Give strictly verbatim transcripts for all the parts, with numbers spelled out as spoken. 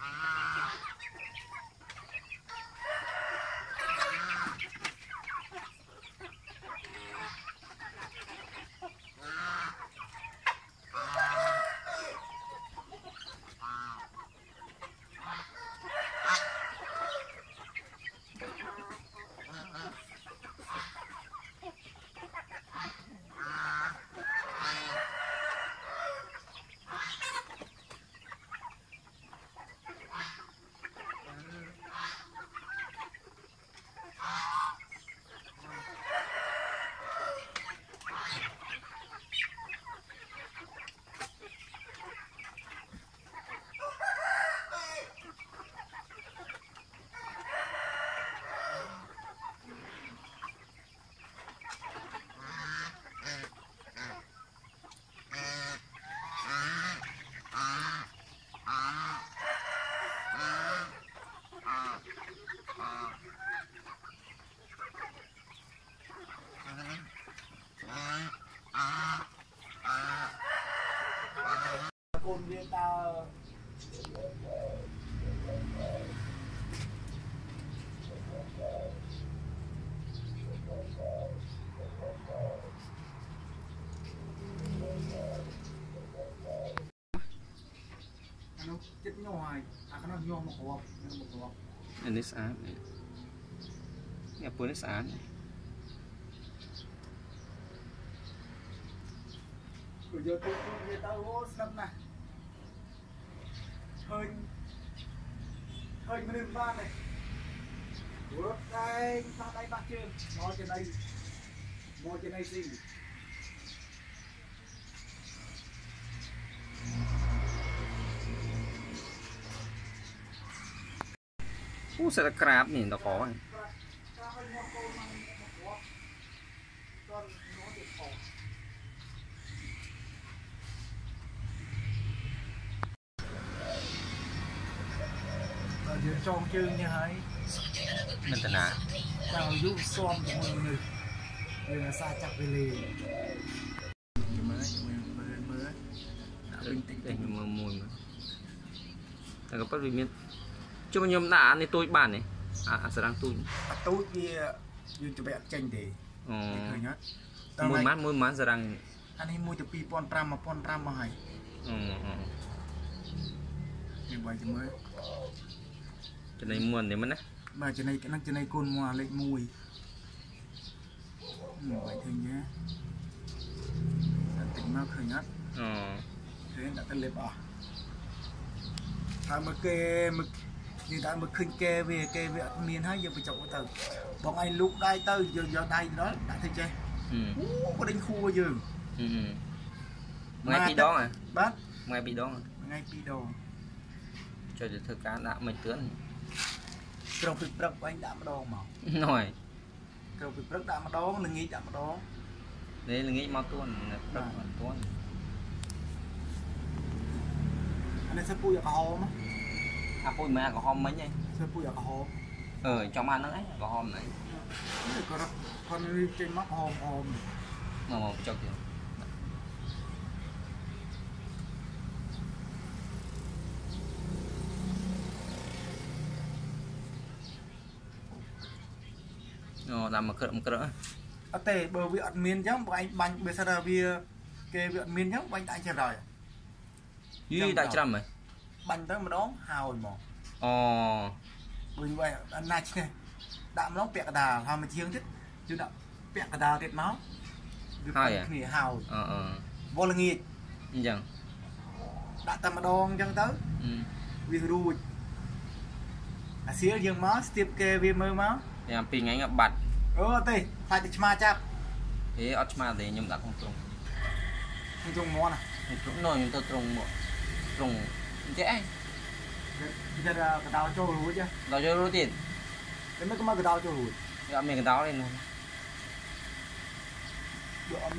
côn viên tao nó chết nhồi à cái nó nhồi một hộp một hộp อันนี้สะอาดเนี่ยปูนี่สะอาด bây giờ tôi tôi tao hố sắp này hơi hơi mới lên ba này ủa đây sao đây bác chưa ngồi trên đây ngồi trên đây gì Ủa sao là crab nhỉ, nó có giờ tròn chương như thế mình tên à tao giúp xóm của mọi người đây là xa chặt về lì mới mới mới bình tĩnh đây mà mùi mà thằng có bắt vì miên cho bao nhiêu đã này tôi bàn này à sẽ đang tôi tôi kia như tụi bạn tranh thì ờ nhất mùi mát mùi mát sẽ đang anh ấy mua từ pi pon tram mà pon tram mà hay ờ ờ như vậy thì mới cho nên muôn để mất đấy mà trên này cái năng trên này côn mùa lấy mùi vậy thôi nhé tỉnh mau khởi nhất ờ thế đã tân liệp à ta mới kê mực như ta mới khinh kê về kê về miền hay giờ phải chọn từ bọn anh lúc đây tới giờ giờ đây đó đã thấy chưa có đánh khu bao giờ ngay bị đó à bác ngay bị đó ngay bị đồ cho được thưa cá đã mình tướng trong việc rất anh đã mà đo màu nổi trong việc rất đã mà đo là nghĩ đã mà đo đấy là nghĩ mau tuôn rất là tuôn anh sẽ pui ở hồ mà à pui mà có hôm mấy nhỉ sẽ pui ở hồ ờ trong ăn nó ấy có hôm này con con trên mắt hôm hôm mà một cho kìa nó làm mà cỡ một cỡ à tề bờ viện miền giống của anh bánh bây giờ bia kê viện miền giống của anh tại chưa rồi duy đại trăm rồi bánh tới mà đó hào mà ồ bởi vậy anh này này đạm nó bẹt đà hào mà chiếng chứ chứ đạm bẹt đà tiệt máu hai à nghỉ hào ờ ờ vô là nghỉ chẳng đã tầm mà đòn chân tới vì đùi à xíu dương máu tiếp kê viên mơ máu em pin anh gặp bật ơ tê phải được ma chạp thế Otma thì nhưng đã không trùng không trùng món à không trùng nồi nhưng tôi trùng một trùng dễ bây giờ cái đào trôi rồi chứ đào cho rút tiền cái mấy cái cái đào trôi rồi gặp mình cái đào lên luôn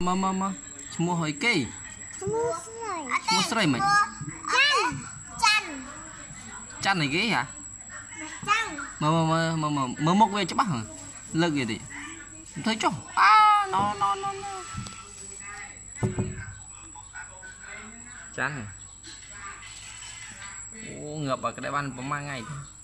mà mà mà mua hỏi kê mua sợi mày chăn chăn này ghế hả chăn mà mà mà mà mà mơ mốc về cho bác hả lực gì thì thấy cho à nó nó nó nó chán này. Ô, ngập ở cái đại ban có mang ngày thôi.